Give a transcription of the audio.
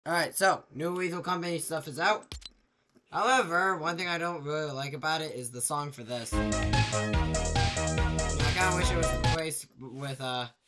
Alright, so, new Lethal Company stuff is out. However, one thing I don't really like about it is the song for this. I kinda wish it was replaced with,